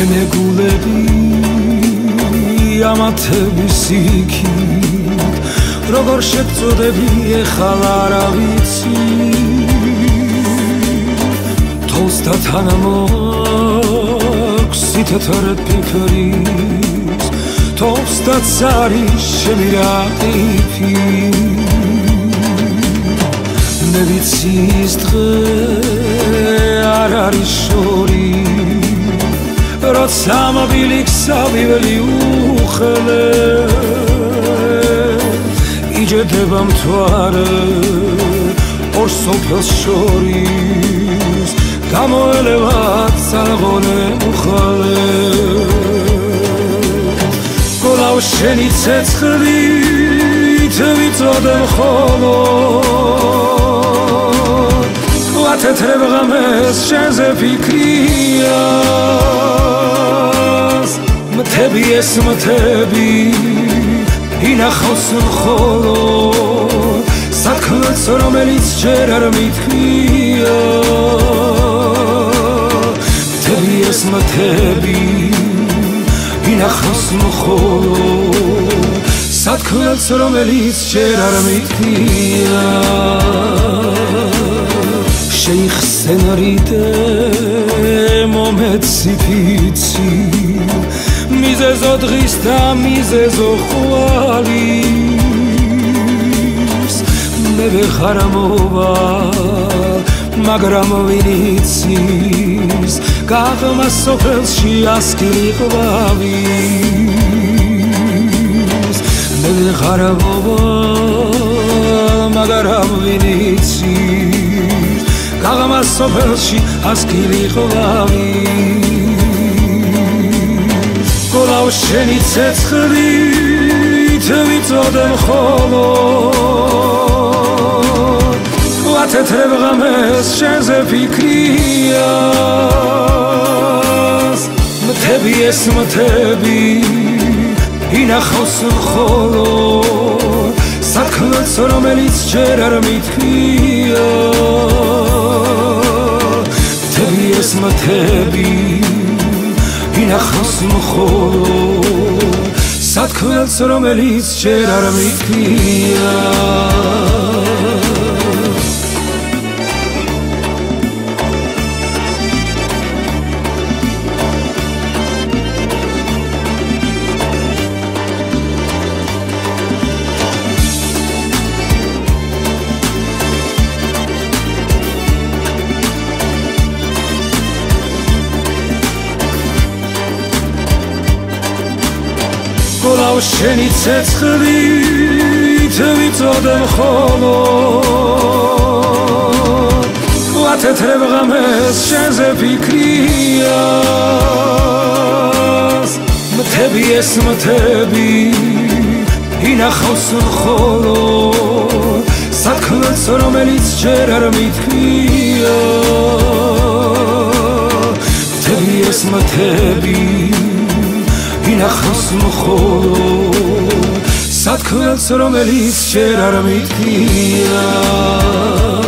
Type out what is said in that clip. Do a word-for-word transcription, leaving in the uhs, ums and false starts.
მეგულები ამათების იქით როგორ შეგწოდები ეხლა არ ვიცი თოს და თანამოაქვს სითეთრე ფიქრის თოს და არის ჩემი რაყიფი მე ვიცი ის დღე არ არის შორი როცა მობილიქსავი უხელე იჯდება მთვარე ორ სოფელს შორის გამოელევა წაღონე უხალე გოლავ შენი ცეცხლით ვიწოდე მხოლოდ ვათეთრებ ღამეს შენზე ფიქრია მთები ეს მთები ინახავს მხოლოდ საქმეც რომელიც ჯერ არ მithქვია მთები ეს მთები ინახავს მხოლოდ საქმეც რომელიც ჯერ არ მithქვია შეიხსენარიდე მომეცი ფიცი მიზეზო დღის და მიზეზო ხვალის მე ვეხარ მოვა მაგრამ ვინ იცის გაღმა სოფელში ასკილი ყვავის მე ვეხარ მოვა მაგრამ ვინ იცის გაღმა სოფელში ასკილი ყვავის გოლავ შენი ცეცხლით ვიწოდე მხოლოდ ვათეთრებ ღამეს შენზე ფიქრია მთები ეს მთები ინახავს მხოლოდ საქმეც რომელიც ჯერ არ მithქვია მთები ეს მთები ინახავს მხოლოდ საქმეც რომელიც ჯერ არ მithქვია გოლავ შენი ცეცხლით ვიწოდე მხოლოდ ვათეთრებ ღამეს შენზე ფიქრია მთები ეს მთები ინახავს მხოლოდ საქმეც რომელიც ჯერ არ მithქვია მთები ეს მთები ინახავს მხოლოდ საქმეც რომელიც ჯერ არ მithქვია